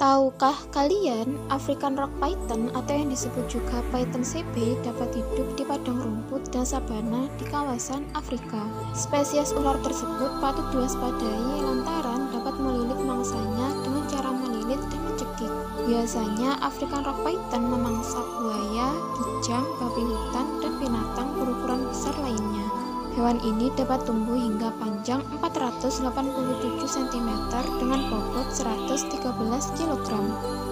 Tahukah kalian, African Rock Python atau yang disebut juga Python CB dapat hidup di padang rumput dan sabana di kawasan Afrika. Spesies ular tersebut patut diwaspadai lantaran dapat melilit mangsanya dengan cara melilit dan mencekik. Biasanya African Rock Python memangsa buaya, kijang, babi hutan, dan binatang berukuran besar lainnya. Hewan ini dapat tumbuh hingga panjang 487 cm dengan bobot 113 kg.